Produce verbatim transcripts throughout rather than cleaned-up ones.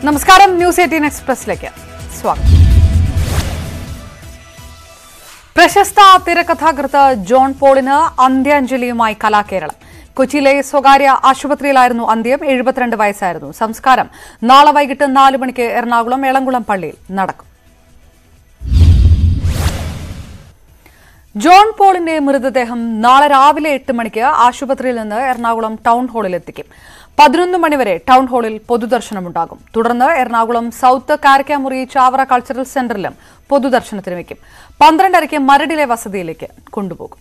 നമസ്കാരം news eighteen എക്സ്പ്രസിലേക്ക് സ്വാഗതം. പ്രശസ്ത തിരക്കഥാകൃത്ത് ജോൺ പോളിന് അന്ത്യാഞ്ജലിയുമായി കലാകേരളം. കൊച്ചിയിലെ സ്വകാര്യ ആശുപത്രിയിലായിരുന്നു അന്ത്യം. എഴുപത്തിരണ്ട് വയസ്സായിരുന്നു. സംസ്കാരം നാളെ വൈകിട്ട് നാല് മണിക്ക് എറണാകുളം എളംകുളം പള്ളിയിൽ നടക്കും. ജോൺ പോളിന്റെ മൃതദേഹം നാളെ രാവിലെ എട്ട് മണിക്ക് ആശുപത്രിയിൽ നിന്ന് എറണാകുളം ടൗൺ ഹാളിൽ എത്തിക്കും. പതിനൊന്ന് മണിവരെ ടൗൺ ഹാളിൽ പൊതുദർശനമുണ്ടാകും. തുടർന്ന് എറണാകുളം സൌത്ത് കാരക്കാമുറി ചാവറ കൾച്ചറൽ സെന്ററിലും പൊതുദർശനത്തിന് വയ്ക്കും. പന്ത്രണ്ടരയ്ക്ക് മരടിലെ വസതിയിലേക്ക് കൊണ്ടുപോകും.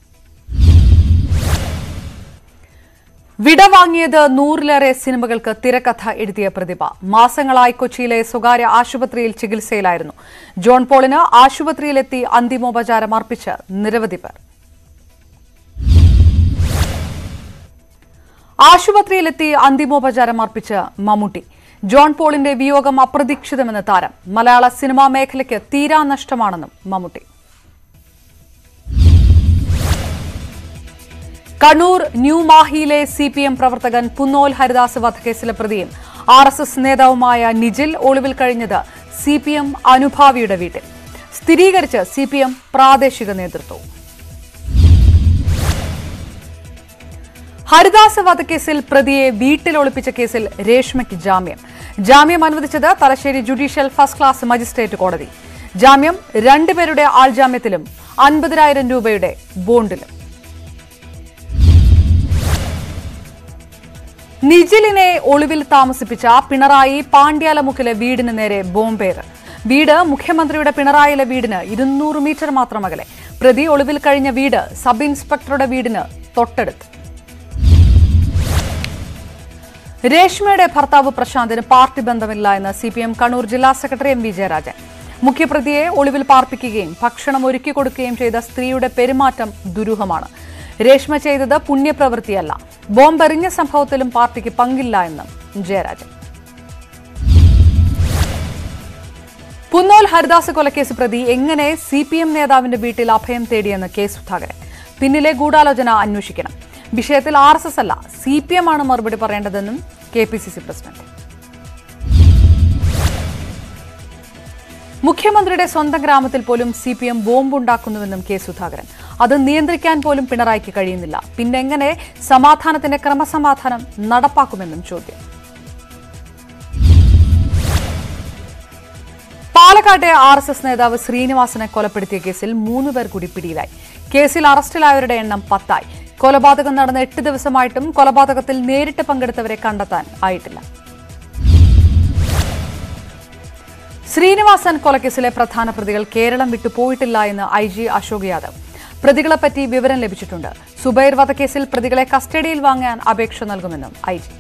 വിടവാങ്ങിയത് നൂറിലേറെ സിനിമകൾക്ക് തിരക്കഥ എഴുതിയ പ്രതിഭ. മാസങ്ങളായി കൊച്ചിയിലെ സ്വകാര്യ ആശുപത്രിയിൽ ചികിത്സയിലായിരുന്നു. ജോൺ പോളിന് ആശുപത്രിയിലെത്തി അന്തിമോപചാരം അർപ്പിച്ച് നിരവധി പേർ. ആശുപത്രിയിലെത്തി അന്തിമോപചാരം അർപ്പിച്ച് മമ്മൂട്ടി. ജോൺ പോളിന്റെ വിയോഗം അപ്രതീക്ഷിതമെന്ന് താരം. മലയാള സിനിമാ മേഖലയ്ക്ക് തീരാ നഷ്ടമാണെന്നും മമ്മൂട്ടി. കണ്ണൂർ ന്യൂ മാഹിയിലെ സി പി എം പ്രവർത്തകൻ പുന്നോൽ ഹരിദാസ് വധക്കേസിലെ പ്രതിയും ആർ എസ് എസ് നേതാവുമായ നിജിൽ ഒളിവിൽ കഴിഞ്ഞത് സി പി എം അനുഭാവിയുടെ വീട്ടിൽ. സ്ഥിരീകരിച്ച് സി പി എം പ്രാദേശിക നേതൃത്വവും. ഹരിദാസ് വധക്കേസിൽ പ്രതിയെ വീട്ടിൽ ഒളിപ്പിച്ച കേസിൽ രേഷ്മയ്ക്ക് ജാമ്യം. ജാമ്യം അനുവദിച്ചത് Thalassery judicial first class magistrate കോടതി. ജാമ്യം രണ്ടുപേരുടെ ആൾജാമ്യത്തിലും അൻപതിനായിരം രൂപയുടെ ബോണ്ടിലും. നിജിലിനെ ഒളിവിൽ താമസിപ്പിച്ച പിണറായി പാണ്ഡ്യാലമുക്കിലെ വീടിന് നേരെ ബോംബേറ്. വീട് മുഖ്യമന്ത്രിയുടെ പിണറായിയിലെ വീടിന് ഇരുന്നൂറ് മീറ്റർ മാത്രം അകലെ. പ്രതി ഒളിവിൽ കഴിഞ്ഞ വീട് സബ് ഇൻസ്പെക്ടറുടെ വീടിന് തൊട്ടടുത്ത്. രേഷ്മയുടെ ഭർത്താവ് പ്രശാന്തിന് പാർട്ടി ബന്ധമില്ല എന്ന് സി പി എം കണ്ണൂർ ജില്ലാ സെക്രട്ടറി എം വി ജയരാജൻ. മുഖ്യപ്രതിയെ ഒളിവിൽ പാർപ്പിക്കുകയും ഭക്ഷണം ഒരുക്കി കൊടുക്കുകയും ചെയ്ത സ്ത്രീയുടെ പെരുമാറ്റം ദുരൂഹമാണ്. രേഷ്മ ചെയ്തത് പുണ്യപ്രവൃത്തിയല്ല. ബോംബെറിഞ്ഞ സംഭവത്തിലും പാർട്ടിക്ക് പങ്കില്ല എന്നും ജയരാജൻ. പുന്നോൽ ഹരിദാസ് കൊലക്കേസ് പ്രതി എങ്ങനെ സി പി എം നേതാവിന്റെ വീട്ടിൽ അഭയം തേടിയെന്ന് കെ സുധാകരൻ. പിന്നിലെ ഗൂഢാലോചന അന്വേഷിക്കണം. വിഷയത്തിൽ ആർ എസ് എസ് അല്ല സി പി എം ആണ് മറുപടി പറയേണ്ടതെന്നും K P C C president. മുഖ്യമന്ത്രിയുടെ സ്വന്തം ഗ്രാമത്തിൽ പോലും സി പി എം ബോംബുണ്ടാക്കുന്നുവെന്നും കെ സുധാകരൻ. അത് നിയന്ത്രിക്കാൻ പോലും പിണറായിക്ക് കഴിയുന്നില്ല. പിന്നെങ്ങനെ സമാധാനത്തിന്റെ ക്രമസമാധാനം നടപ്പാക്കുമെന്നും ചോദ്യം. പാലക്കാട്ടെ ആർ എസ് എസ് നേതാവ് ശ്രീനിവാസനെ കൊലപ്പെടുത്തിയ കേസിൽ മൂന്ന് പേർ കൂടി പിടിയിലായി. കേസിൽ അറസ്റ്റിലായവരുടെ എണ്ണം പത്തായി. കൊലപാതകം നടന്ന എട്ട് ദിവസമായിട്ടും കൊലപാതകത്തിൽ നേരിട്ട് പങ്കെടുത്തവരെ കണ്ടെത്താൻ ആയിട്ടില്ല. ശ്രീനിവാസൻ കൊലക്കേസിലെ പ്രധാന പ്രതികൾ കേരളം വിട്ടുപോയിട്ടില്ല എന്ന് ഐ ജി അശോക് യാദവ്. പ്രതികളെപ്പറ്റി വിവരം ലഭിച്ചിട്ടുണ്ട്. സുബൈർ വധക്കേസിൽ പ്രതികളെ കസ്റ്റഡിയിൽ വാങ്ങാൻ അപേക്ഷ നൽകുമെന്നും ഐ ജി.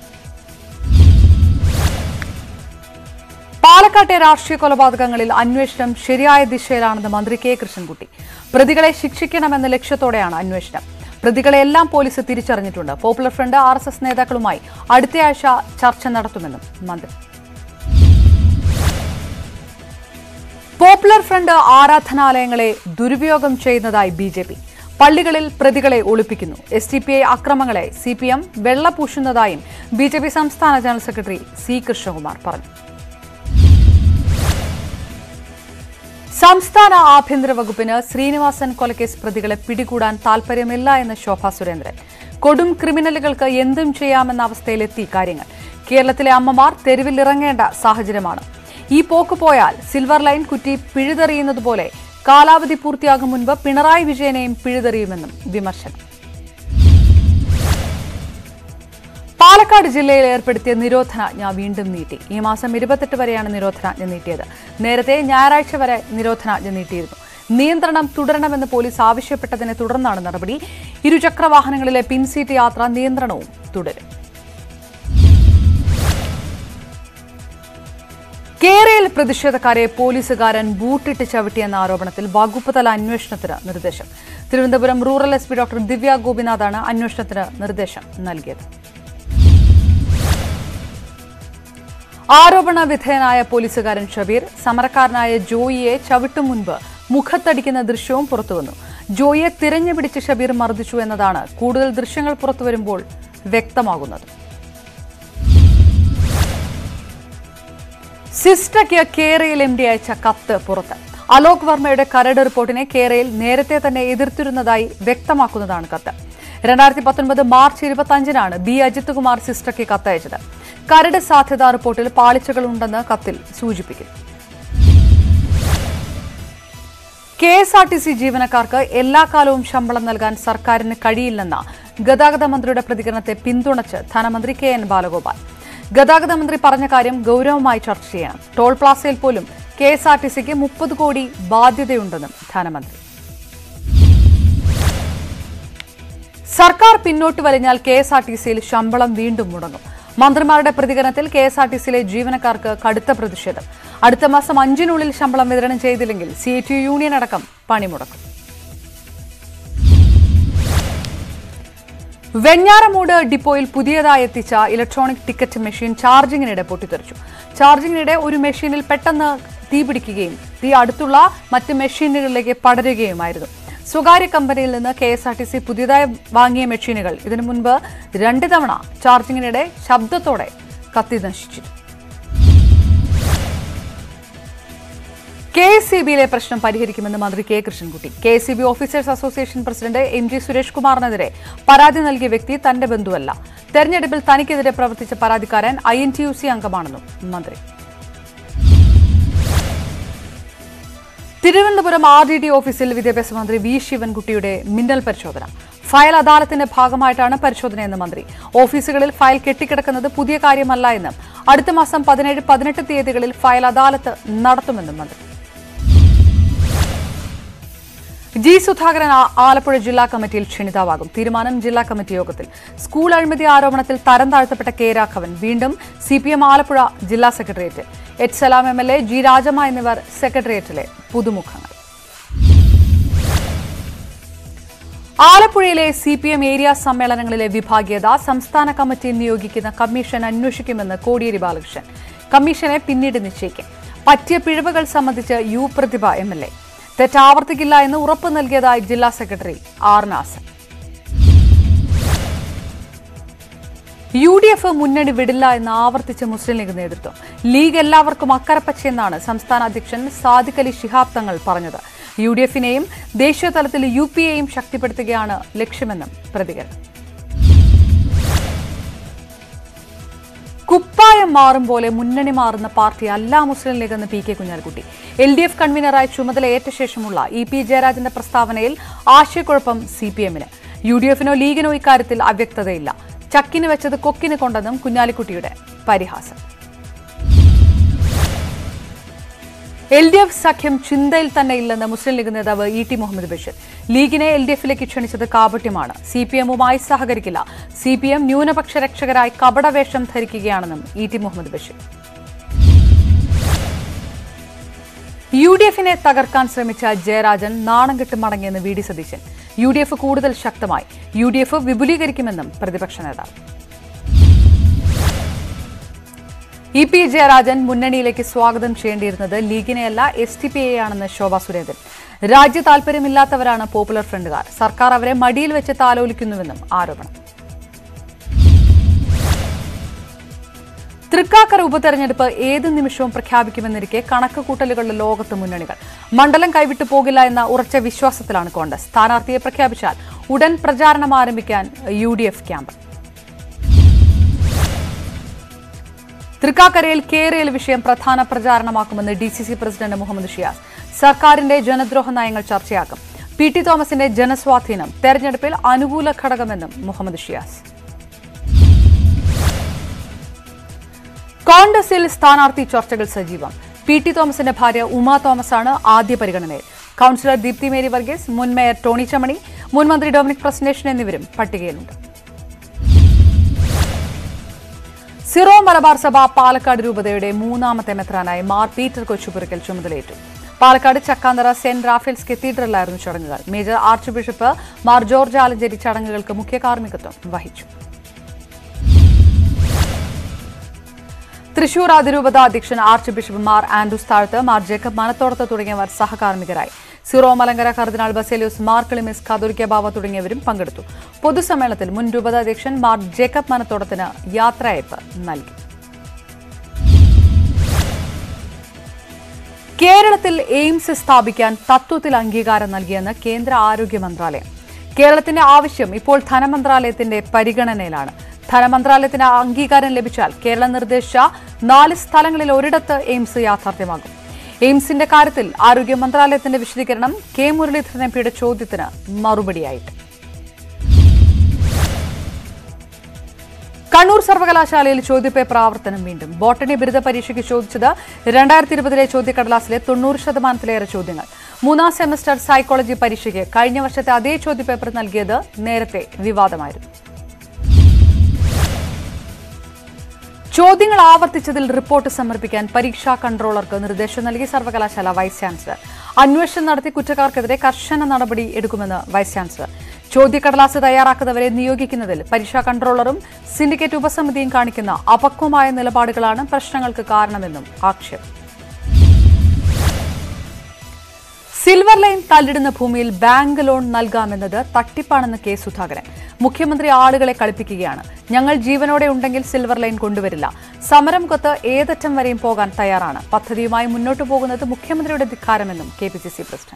പാലക്കാട്ടെ രാഷ്ട്രീയ കൊലപാതകങ്ങളിൽ അന്വേഷണം ശരിയായ ദിശയിലാണെന്ന് മന്ത്രി കെ കൃഷ്ണൻകുട്ടി. പ്രതികളെ ശിക്ഷിക്കണമെന്ന ലക്ഷ്യത്തോടെയാണ് അന്വേഷണം. പ്രതികളെല്ലാം പോലീസ് തിരിച്ചറിഞ്ഞിട്ടുണ്ട്. Popular front R S S നേതാക്കളുമായി അടുത്തയാഴ്ച ചർച്ച നടത്തുമെന്നും മന്ത്രി. പോപ്പുലർ ഫ്രണ്ട് ആരാധനാലയങ്ങളെ ദുരുപയോഗം ചെയ്യുന്നതായി ബി ജെ പി. പള്ളികളിൽ പ്രതികളെ ഒളിപ്പിക്കുന്നു. എസ് ഡി പി ഐ അക്രമങ്ങളെ സി പി എം വെള്ളപൂശുന്നതായും ബി ജെ പി സംസ്ഥാന ജനറൽ സെക്രട്ടറി സി കൃഷ്ണകുമാർ പറഞ്ഞു. സംസ്ഥാന ആഭ്യന്തര വകുപ്പിന് ശ്രീനിവാസൻ കൊലക്കേസ് പ്രതികളെ പിടികൂടാൻ താൽപര്യമില്ല എന്ന് ശോഭാ സുരേന്ദ്രൻ. കൊടും ക്രിമിനലുകൾക്ക് എന്തും ചെയ്യാമെന്ന അവസ്ഥയിലെത്തി കാര്യങ്ങൾ. കേരളത്തിലെ അമ്മമാർ തെരുവിലിറങ്ങേണ്ട സാഹചര്യമാണ്. ഈ പോക്ക് പോയാൽ സിൽവർ ലൈൻ കുറ്റി പിഴുതെറിയുന്നതുപോലെ കാലാവധി പൂർത്തിയാകും മുൻപ് പിണറായി വിജയനെയും പിഴുതെറിയുമെന്നും വിമർശനം. പാലക്കാട് ജില്ലയിൽ ഏർപ്പെടുത്തിയ നിരോധനാജ്ഞ വീണ്ടും നീട്ടി. ഈ മാസം ഇരുപത്തെട്ട് വരെയാണ് നിരോധനാജ്ഞ നീട്ടിയത്. നേരത്തെ ഞായറാഴ്ച വരെ നിരോധനാജ്ഞ നീട്ടിയിരുന്നു. നിയന്ത്രണം തുടരണമെന്ന് പോലീസ് ആവശ്യപ്പെട്ടതിനെ തുടർന്നാണ് നടപടി. ഇരുചക്ര വാഹനങ്ങളിലെ പിൻസീറ്റ് യാത്ര നിയന്ത്രണവും തുടരും. കേരളയിൽ പ്രതിഷേധക്കാരെ പോലീസുകാരൻ ബൂട്ടിട്ട് ചവിട്ടിയെന്ന ആരോപണത്തിൽ വകുപ്പ് തല അന്വേഷണത്തിന് നിർദ്ദേശം. Thiruvananthapuram rural S P doctor Divya ഗോപിനാഥാണ് അന്വേഷണത്തിന് നിർദ്ദേശം നൽകിയത്. ആരോപണ വിധേയനായ പോലീസുകാരൻ ഷബീർ സമരക്കാരനായ ജോയിയെ ചവിട്ടും മുൻപ് മുഖത്തടിക്കുന്ന ദൃശ്യവും പുറത്തുവന്നു. ജോയിയെ തിരഞ്ഞുപിടിച്ച് ഷബീർ മർദ്ദിച്ചു എന്നതാണ് കൂടുതൽ ദൃശ്യങ്ങൾ പുറത്തുവരുമ്പോൾ വ്യക്തമാകുന്നത്. സിസ്റ്റയ്ക്ക് കേരയിൽ എം ഡി അയച്ച കത്ത് പുറത്ത്. അലോക് വർമ്മയുടെ കരട് റിപ്പോർട്ടിനെ കേരയിൽ നേരത്തെ തന്നെ എതിർത്തിരുന്നതായി വ്യക്തമാക്കുന്നതാണ് കത്ത്. രണ്ടായിരത്തി പത്തൊൻപത് മാർച്ച് ഇരുപത്തി അഞ്ചിനാണ് ബി അജിത് കുമാർ സിസ്റ്റയ്ക്ക് കത്തയച്ചത്. കരട് സാധ്യതാ റിപ്പോർട്ടിൽ പാളിച്ചകളുണ്ടെന്ന് കത്തിൽ സൂചിപ്പിക്കുന്നു. K S R T C ജീവനക്കാർക്ക് എല്ലാ കാലവും ശമ്പളം നൽകാൻ സർക്കാരിന് കഴിയില്ലെന്ന ഗതാഗത മന്ത്രിയുടെ പ്രതികരണത്തെ പിന്തുണച്ച് ധനമന്ത്രി കെ എൻ ബാലഗോപാൽ. ഗതാഗത മന്ത്രി പറഞ്ഞ കാര്യം ഗൌരവമായി ചർച്ച ചെയ്യണം. ടോൾ പ്ലാസയിൽ പോലും കെ എസ് ആർ ടി സിക്ക് മുപ്പത് കോടി ബാധ്യതയുണ്ടെന്നും ധനമന്ത്രി. സർക്കാർ പിന്നോട്ട് വലിഞ്ഞാൽ കെ എസ് ആർ ടി സിയിൽ ശമ്പളം വീണ്ടും മുടങ്ങും. മന്ത്രിമാരുടെ പ്രതികരണത്തിൽ കെ എസ് ആർ ടി സിയിലെ ജീവനക്കാർക്ക് കടുത്ത പ്രതിഷേധം. അടുത്ത മാസം അഞ്ചിനുള്ളിൽ ശമ്പളം വിതരണം ചെയ്തില്ലെങ്കിൽ C I T U union അടക്കം പണിമുടക്കും. വെഞ്ഞാറമൂട് ഡിപ്പോയിൽ പുതിയതായി എത്തിച്ച ഇലക്ട്രോണിക് ടിക്കറ്റ് മെഷീൻ ചാർജിങ്ങിനിടെ പൊട്ടിത്തെറിച്ചു. ചാർജിങ്ങിനിടെ ഒരു മെഷീനിൽ പെട്ടെന്ന് തീപിടിക്കുകയും തീ അടുത്തുള്ള മറ്റ് മെഷീനുകളിലേക്ക് പടരുകയുമായിരുന്നു. സ്വകാര്യ കമ്പനിയിൽ നിന്ന് K S R T C പുതിയതായി വാങ്ങിയ മെഷീനുകൾ ഇതിനു മുൻപ് രണ്ട് തവണ ചാർജിങ്ങിനിടെ ശബ്ദത്തോടെ കത്തി നശിച്ചിരുന്നു. കെ എസ് ഇ ബിയിലെ പ്രശ്നം പരിഹരിക്കുമെന്ന് മന്ത്രി K Krishnankutty. K S E B officers association president M G Suresh കുമാറിനെതിരെ പരാതി നൽകിയ വ്യക്തി തന്റെ ബന്ധുവല്ല. തെരഞ്ഞെടുപ്പിൽ തനിക്കെതിരെ പ്രവർത്തിച്ച പരാതിക്കാരൻ I N T U C അംഗമാണെന്നും മന്ത്രി. തിരുവനന്തപുരം ആർ ഡി ഡി ഓഫീസിൽ വിദ്യാഭ്യാസ മന്ത്രി വി ശിവൻകുട്ടിയുടെ മിന്നൽ പരിശോധന. ഫയൽ അദാലത്തിന്റെ ഭാഗമായിട്ടാണ് പരിശോധനയെന്ന് മന്ത്രി. ഓഫീസുകളിൽ ഫയൽ കെട്ടിക്കിടക്കുന്നത് പുതിയ കാര്യമല്ല എന്നും അടുത്ത മാസം പതിനേഴ് പതിനെട്ട് തീയതികളിൽ ഫയൽ അദാലത്ത് നടത്തുമെന്നും മന്ത്രി. ജി സുധാകരൻ ആലപ്പുഴ ജില്ലാ കമ്മിറ്റിയിൽ ക്ഷണിതാവാകും. തീരുമാനം ജില്ലാ കമ്മിറ്റി യോഗത്തിൽ. സ്കൂൾ അഴിമതി ആരോപണത്തിൽ തരം താഴ്ത്തപ്പെട്ട കെ രാഘവൻ വീണ്ടും സി പി എം ആലപ്പുഴ ജില്ലാ secretariat. H Salam M L A, G Rajamma എന്നിവർ സെക്രട്ടേറിയറ്റിലെ പുതുമുഖങ്ങൾ. ആലപ്പുഴയിലെ സി പി എം ഏരിയ സമ്മേളനങ്ങളിലെ വിഭാഗീയത സംസ്ഥാന കമ്മിറ്റി നിയോഗിക്കുന്ന കമ്മീഷൻ അന്വേഷിക്കുമെന്ന് കോടിയേരി ബാലകൃഷ്ണൻ. കമ്മീഷനെ പിന്നീട് നിശ്ചയിക്കും. പറ്റിയ പിഴവുകൾ സംബന്ധിച്ച് U Prathibha M L A തെറ്റാവർത്തിക്കില്ല എന്ന് ഉറപ്പ് നൽകിയതായി ജില്ലാ സെക്രട്ടറി R Nasar. U D F മുന്നണി വിടില്ല എന്ന് ആവർത്തിച്ച് മുസ്ലിം ലീഗ് നേതൃത്വം. ലീഗ് എല്ലാവർക്കും അക്കരപ്പച്ചയെന്നാണ് സംസ്ഥാന അധ്യക്ഷൻ സാദിഖ് അലി ശിഹാബ് തങ്ങൾ പറഞ്ഞത്. യു ഡി എഫിനെയും ദേശീയ തലത്തിൽ യു പി എയും ശക്തിപ്പെടുത്തുകയാണ് ലക്ഷ്യമെന്നും പ്രതികരണം. കുപ്പായം മാറും പോലെ മുന്നണി മാറുന്ന പാർട്ടി അല്ല മുസ്ലിം ലീഗ് എന്ന് P K Kunhalikutty. L D എഫ് കൺവീനറായി ചുമതലയേറ്റ ശേഷമുള്ള ഇ പി ജയരാജന്റെ പ്രസ്താവനയിൽ ആശയക്കുഴപ്പം സി പി എമ്മിന്. യു ഡി എഫിനോ ലീഗിനോ ഇക്കാര്യത്തിൽ അവ്യക്തതയില്ല. ചക്കിന് വെച്ചത് കൊക്കിന് കൊണ്ടെന്നും കുഞ്ഞാലിക്കുട്ടിയുടെ പരിഹാസം. എൽ ഡി എഫ് സഖ്യം ചിന്തയിൽ തന്നെ ഇല്ലെന്ന് മുസ്ലിം ലീഗ് നേതാവ് ഇ ടി മുഹമ്മദ് ബഷീർ. ലീഗിനെ എൽ ഡി എഫിലേക്ക് ക്ഷണിച്ചത് കാപട്യമാണ്. സി പി എമ്മുമായി സഹകരിക്കില്ല. സി പി എം ന്യൂനപക്ഷ രക്ഷകരായി കപടവേഷം ധരിക്കുകയാണെന്നും E T Muhammad Basheer. U D എഫിനെ തകർക്കാൻ ശ്രമിച്ച ജയരാജൻ നാണം കെട്ട് മടങ്ങിയെന്ന് V D Satheesan. U D F കൂടുതൽ ശക്തമായി. യു ഡി എഫ് വിപുലീകരിക്കുമെന്നും പ്രതിപക്ഷ നേതാവ്. ഇ പി ജയരാജൻ മുന്നണിയിലേക്ക് സ്വാഗതം ചെയ്യേണ്ടിയിരുന്നത് ലീഗിനെയല്ല എസ് ടി പി എയാണെന്ന് ശോഭാ സുരേന്ദ്രൻ. രാജ്യ താൽപര്യമില്ലാത്തവരാണ് പോപ്പുലർ ഫ്രണ്ടുകാർ. സർക്കാർ അവരെ മടിയിൽ വെച്ച് താലോലിക്കുന്നുവെന്നും ആരോപണം. തൃക്കാക്കര ഉപതെരഞ്ഞെടുപ്പ് ഏത് നിമിഷവും പ്രഖ്യാപിക്കുമെന്നിരിക്കെ കണക്ക് കൂട്ടലുകളുടെ ലോകത്ത് മുന്നണികൾ. മണ്ഡലം കൈവിട്ടു പോകില്ല എന്ന ഉറച്ച വിശ്വാസത്തിലാണ് കോൺഗ്രസ്. സ്ഥാനാർത്ഥിയെ പ്രഖ്യാപിച്ചാൽ ഉടൻ പ്രചാരണം ആരംഭിക്കാൻ യു ഡി എഫ് ക്യാമ്പ്. തൃക്കാക്കരയിൽ കേരയിൽ വിഷയം പ്രധാന പ്രചാരണമാക്കുമെന്ന് D C C president Muhammad Shiyas. സർക്കാരിന്റെ ജനദ്രോഹ നയങ്ങൾ ചർച്ചയാക്കും. പി ടി തോമസിന്റെ ജനസ്വാധീനം തെരഞ്ഞെടുപ്പിൽ അനുകൂല ഘടകമെന്നും മുഹമ്മദ് ഷിയാസ്. കോൺഗ്രസിൽ സ്ഥാനാർത്ഥി ചർച്ചകൾ സജീവം. പി ടി തോമസിന്റെ ഭാര്യ ഉമാ തോമസാണ് ആദ്യ പരിഗണനയിൽ. കൌൺസിലർ ദീപ്തി മേരി വർഗീസ്, മുൻ മേയർ ടോണി ചമണി, മുൻ മന്ത്രി ഡൊമിനിക് പ്രസന്റേഷൻ എന്നിവരും പട്ടികയിലുണ്ട്. സിറോ മലബാർ സഭ പാലക്കാട് രൂപതയുടെ മൂന്നാമത്തെ മെത്രാനായി മാർ പീറ്റർ കൊച്ചുപുരയ്ക്കൽ ചുമതലയേറ്റു. പാലക്കാട് ചക്കാന്തറ സെന്റ് റാഫേൽസ് കത്തീഡ്രലിലായിരുന്നു ചടങ്ങുകൾ. Major archbishop Mar George Alencherry ചടങ്ങുകൾക്ക് മുഖ്യ കാർമ്മികത്വം വഹിച്ചു. തൃശൂർ അതിരൂപത അധ്യക്ഷൻ ആർച്ച് ബിഷപ്പ് മാർ ആൻഡ്രൂസ് താഴത്ത്, മാർ ജേക്കബ് മനത്തോടത്ത് തുടങ്ങിയവർ സഹകാർമ്മികരായി. സിറോ മലങ്കര കർദിനാൾ ബസേലിയോസ് മാർ ക്ലിമിസ് കാതോലിക്ക ബാവ തുടങ്ങിയവരും പങ്കെടുത്തു. പൊതുസമ്മേളനത്തിൽ മുൻ രൂപത അധ്യക്ഷൻ മാർ ജേക്കബ് മനത്തോടത്തിന് യാത്രയയപ്പ് നൽകി. കേരളത്തിൽ എയിംസ് സ്ഥാപിക്കാൻ തത്വത്തിൽ അംഗീകാരം നൽകിയെന്ന് കേന്ദ്ര ആരോഗ്യ മന്ത്രാലയം. കേരളത്തിന്റെ ആവശ്യം ഇപ്പോൾ ധനമന്ത്രാലയത്തിന്റെ പരിഗണനയിലാണ്. ധനമന്ത്രാലയത്തിന് അംഗീകാരം ലഭിച്ചാൽ കേരളം നിർദ്ദേശിച്ച നാല് സ്ഥലങ്ങളിൽ ഒരിടത്ത് എയിംസ് യാഥാർത്ഥ്യമാകും. എയിംസിന്റെ കാര്യത്തിൽ ആരോഗ്യ മന്ത്രാലയത്തിന്റെ വിശദീകരണം കെ മുരളീധരൻ എംപിയുടെ ചോദ്യത്തിന് മറുപടിയായിട്ട്. കണ്ണൂർ സർവകലാശാലയിൽ ചോദ്യപേപ്പർ ആവർത്തനം വീണ്ടും. ബോട്ടണി ബിരുദ പരീക്ഷയ്ക്ക് ചോദിച്ചത് രണ്ടായിരത്തി ഇരുപതിലെ ചോദ്യക്കടലാസിലെ തൊണ്ണൂറ് ശതമാനത്തിലേറെ ചോദ്യങ്ങൾ. മൂന്നാം സെമസ്റ്റർ സൈക്കോളജി പരീക്ഷയ്ക്ക് കഴിഞ്ഞ വർഷത്തെ അതേ ചോദ്യപേപ്പർ നൽകിയത് നേരത്തെ വിവാദമായിരുന്നു. ചോദ്യങ്ങൾ ആവർത്തിച്ചതിൽ റിപ്പോർട്ട് സമർപ്പിക്കാൻ പരീക്ഷാ കൺട്രോളർക്ക് നിർദ്ദേശം നൽകി സർവകലാശാല വൈസ് ചാൻസലർ. അന്വേഷണം നടത്തി കുറ്റക്കാർക്കെതിരെ കർശന നടപടി എടുക്കുമെന്ന് വൈസ് ചാൻസലർ. ചോദ്യക്കടലാസ് തയ്യാറാക്കുന്നവരെ നിയോഗിക്കുന്നതിൽ പരീക്ഷാ കൺട്രോളറും സിൻഡിക്കേറ്റ് ഉപസമിതിയും കാണിക്കുന്ന അപക്വമായ നിലപാടുകളാണ് പ്രശ്നങ്ങൾക്ക് കാരണമെന്നും ആക്ഷേപം. സിൽവർ ലൈൻ തല്ലിടുന്ന ഭൂമിയിൽ ബാങ്ക് ലോൺ നൽകാമെന്നത് തട്ടിപ്പാണെന്ന് കെ സുധാകരൻ. മുഖ്യമന്ത്രി ആളുകളെ കളിപ്പിക്കുകയാണ്. ഞങ്ങൾ ജീവനോടെ ഉണ്ടെങ്കിൽ സിൽവർ ലൈൻ കൊണ്ടുവരില്ല. സമരം കൊത്ത് ഏതറ്റം വരെയും പോകാൻ തയ്യാറാണ്. പദ്ധതിയുമായി മുന്നോട്ടു പോകുന്നത് മുഖ്യമന്ത്രിയുടെ ധിക്കാരമെന്നും K P C C president.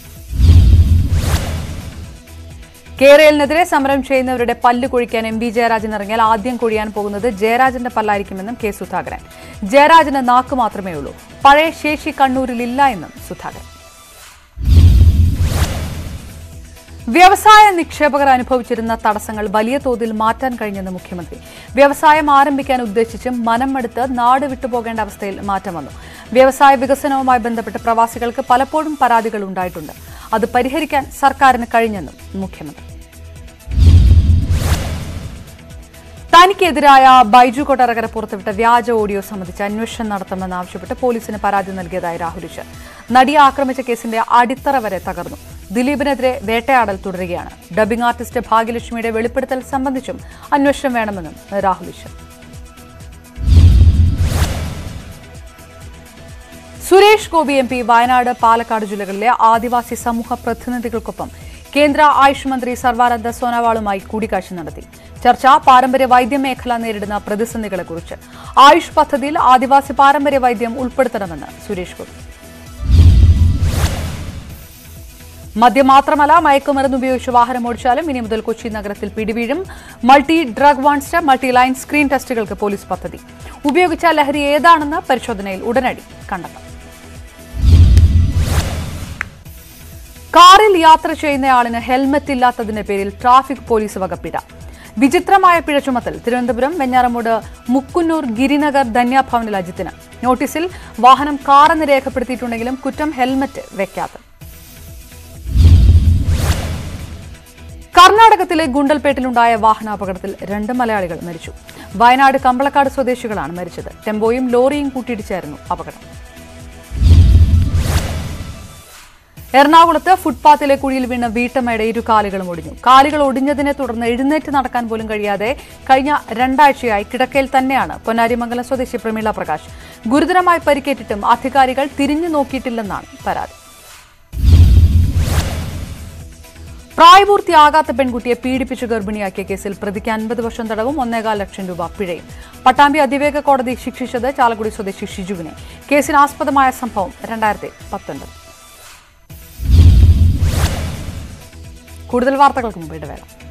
കേരളിനെതിരെ സമരം ചെയ്യുന്നവരുടെ പല്ല് കൊഴിക്കാൻ എം വി ജയരാജൻ ഇറങ്ങിയാൽ ആദ്യം കൊഴിയാൻ പോകുന്നത് ജയരാജന്റെ പല്ലായിരിക്കുമെന്നും കെ സുധാകരൻ. ജയരാജന് നാക്ക് മാത്രമേ ഉള്ളൂ. പഴയ ശേഷി കണ്ണൂരിലില്ല എന്നും സുധാകരൻ. വ്യവസായ നിക്ഷേപകർ അനുഭവിച്ചിരുന്ന തടസ്സങ്ങൾ വലിയ തോതിൽ മാറ്റാൻ കഴിഞ്ഞെന്ന് മുഖ്യമന്ത്രി. വ്യവസായം ആരംഭിക്കാൻ ഉദ്ദേശിച്ചും മനം മടുത്ത് നാട് വിട്ടുപോകേണ്ട അവസ്ഥയിൽ മാറ്റം വന്നു. വ്യവസായ വികസനവുമായി ബന്ധപ്പെട്ട് പ്രവാസികൾക്ക് പലപ്പോഴും പരാതികൾ ഉണ്ടായിട്ടുണ്ട്. അത് പരിഹരിക്കാൻ സർക്കാരിന് കഴിഞ്ഞെന്നും മുഖ്യമന്ത്രി. തനിക്കെതിരായ ബൈജു കൊട്ടാരക്കര പുറത്തുവിട്ട വ്യാജ ഓഡിയോ സംബന്ധിച്ച് അന്വേഷണം നടത്തണമെന്നാവശ്യപ്പെട്ട് പോലീസിന് പരാതി നൽകിയതായി രാഹുൽ ഈശ്വർ. നടിയെ ആക്രമിച്ച കേസിന്റെ അടിത്തറ വരെ തകർന്നു. ദിലീപിനെതിരെ വേട്ടയാടൽ തുടരുകയാണ്. ഡബ്ബിംഗ് ആർട്ടിസ്റ്റ് ഭാഗ്യലക്ഷ്മിയുടെ വെളിപ്പെടുത്തൽ സംബന്ധിച്ചും അന്വേഷണം വേണമെന്നും രാഹുൽ ഈശ്വർ. സുരേഷ് ഗോപി എം പി വയനാട് പാലക്കാട് ജില്ലകളിലെ ആദിവാസി സമൂഹ പ്രതിനിധികൾക്കൊപ്പം കേന്ദ്ര ആയുഷ് മന്ത്രി സർവാനന്ദ സോനോവാളുമായി കൂടിക്കാഴ്ച നടത്തി. ചർച്ച പാരമ്പര്യ വൈദ്യമേഖല നേരിടുന്ന പ്രതിസന്ധികളെക്കുറിച്ച്. ആയുഷ് പദ്ധതിയിൽ ആദിവാസി പാരമ്പര്യ വൈദ്യം ഉൾപ്പെടുത്തണമെന്ന് സുരേഷ് ഗോപി. മദ്യം മാത്രമല്ല, മയക്കുമരുന്ന് ഉപയോഗിച്ച് വാഹനം ഓടിച്ചാലും ഇനി മുതൽ കൊച്ചി നഗരത്തിൽ പിടിവീഴും. Multi drug one step multi line screen ടെസ്റ്റുകൾക്ക് പോലീസ് പദ്ധതി. ഉപയോഗിച്ച ലഹരി ഏതാണെന്ന് പരിശോധനയിൽ ഉടനടി കണ്ടെത്തും. കാറിൽ യാത്ര ചെയ്യുന്നയാളിന് ഹെൽമറ്റ് ഇല്ലാത്തതിന്റെ പേരിൽ ട്രാഫിക് പോലീസ് വക പിഴ. വിചിത്രമായ പിഴ ചുമത്തൽ. തിരുവനന്തപുരം വെഞ്ഞാറമൂട് മുക്കുന്നൂർ ഗിരിനഗർ ധന്യാഭവനിൽ അജിത്തിന്. നോട്ടീസിൽ വാഹനം കാറെന്ന് രേഖപ്പെടുത്തിയിട്ടുണ്ടെങ്കിലും കുറ്റം ഹെൽമറ്റ് വെക്കാത്ത. കർണാടകത്തിലെ ഗുണ്ടൽപേട്ടിലുണ്ടായ വാഹനാപകടത്തിൽ രണ്ട് മലയാളികൾ മരിച്ചു. വയനാട് കമ്പളക്കാട് സ്വദേശികളാണ് മരിച്ചത്. ടെമ്പോയും ലോറിയും കൂട്ടിയിടിച്ചായിരുന്നു അപകടം. എറണാകുളത്ത് ഫുട്പാത്തിലെ കുഴിയിൽ വീണ വീട്ടമ്മയുടെ ഇരു കാലുകളും ഒടിഞ്ഞു. കാലുകൾ ഒടിഞ്ഞതിനെ തുടർന്ന് എഴുന്നേറ്റ് നടക്കാൻ പോലും കഴിയാതെ കഴിഞ്ഞ രണ്ടാഴ്ചയായി കിടക്കയിൽ തന്നെയാണ് പൊന്നാരിമംഗലം സ്വദേശി പ്രമീള പ്രകാശ്. ഗുരുതരമായി പരിക്കേറ്റിട്ടും അധികാരികൾ തിരിഞ്ഞു നോക്കിയിട്ടില്ലെന്നാണ് പരാതി. പ്രായപൂർത്തിയാകാത്ത പെൺകുട്ടിയെ പീഡിപ്പിച്ച് ഗർഭിണിയാക്കിയ കേസിൽ പ്രതിക്ക് അൻപത് വർഷം തടവും ഒന്നേകാൽ ലക്ഷം രൂപ പിഴയും. പട്ടാമ്പി അതിവേഗ കോടതി ശിക്ഷിച്ചത് ചാലക്കുടി സ്വദേശി ഷിജുവിനെ. കേസിനാസ്പദമായ സംഭവം രണ്ടായിരത്തി പത്തൊൻപത്. കൂടുതൽ വാർത്തകൾക്ക് മുമ്പ് ഇടവേള.